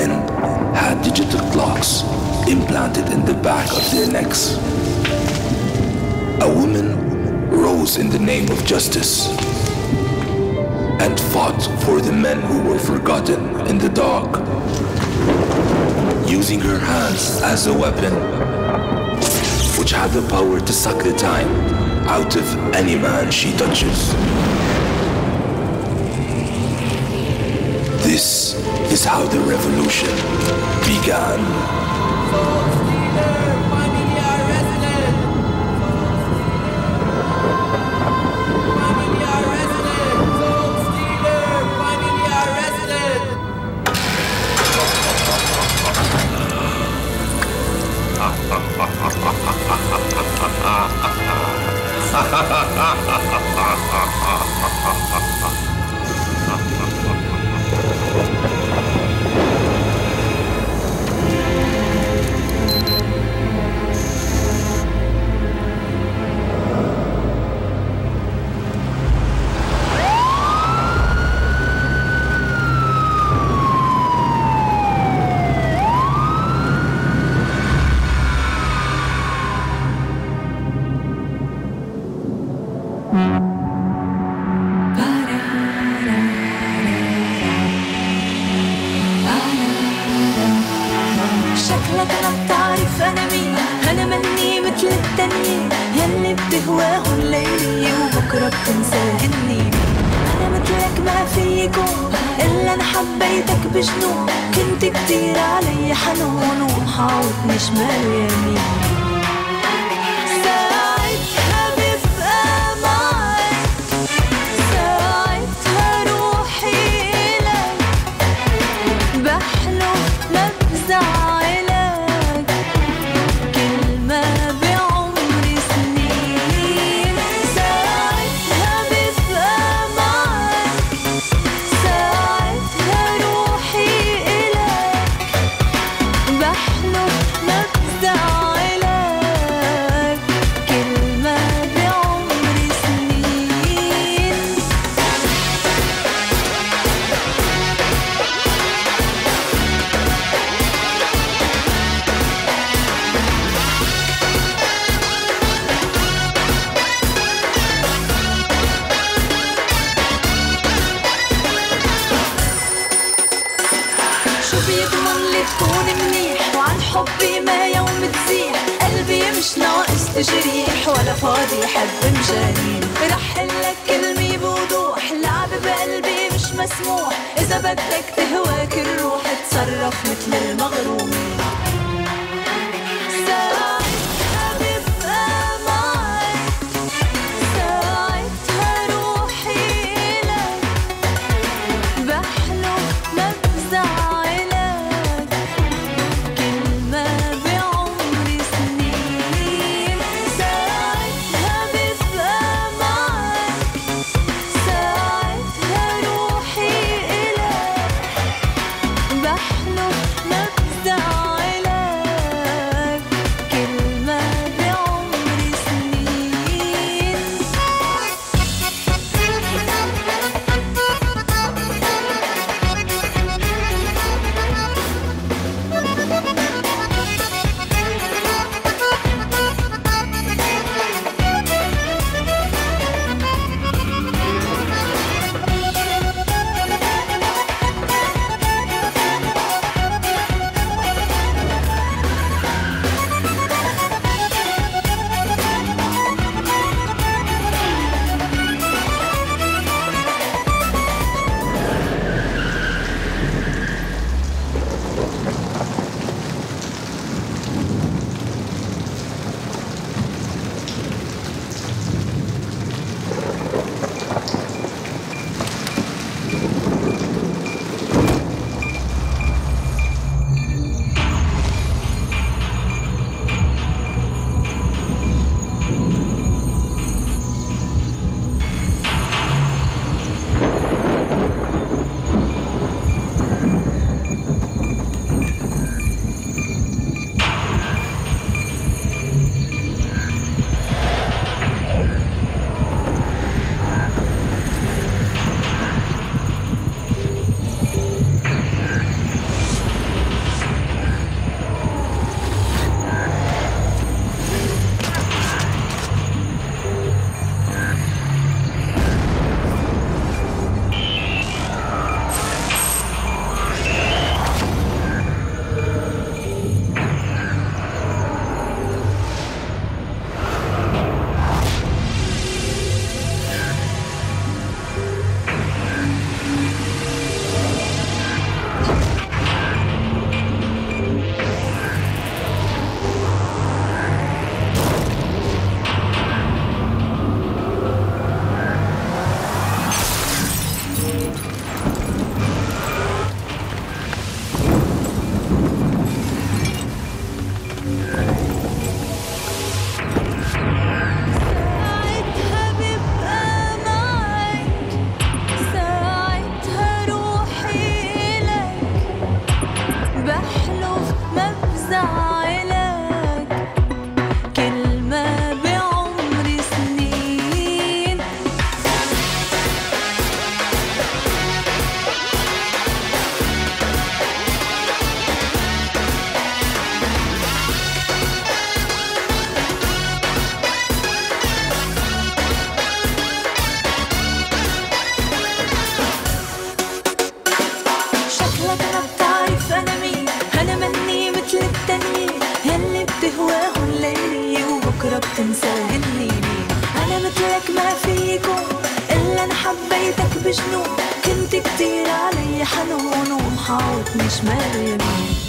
men had digital clocks implanted in the back of their necks. A woman rose in the name of justice and fought for the men who were forgotten in the dark, using her hands as a weapon, which had the power to suck the time out of any man she touches. This is how the revolution began. شكلك ما بتعرف انا مين، انا مني مثل التانيين يلي بتهواه الليلي وبكره بتنساهني. انا مثلك ما في يكون الا انا حبيتك بجنون، كنت كتير علي حنون ومحاوطني شمال ويمين. تكون منيح وعن حبي ما يوم تزيح، قلبي مش ناقص تجريح ولا فاضي يحب مجانين. رح لك كلمي بوضوح، لعب بقلبي مش مسموح، إذا بدك تهواك الروح تصرف مثل المغرومين. بحلف ما بزعلك كلمة بعمر سنين. شكلك أنا بتعرف أنا مين، أنا مني مثل التانيين يلي بتهواهم ليلي وبكرة بتنساهن مين. أنا مثلك ما في يكون إلا أنا حبيتك بجنون، كنت كتير علي حنون ومحاوطني شمال ويمين.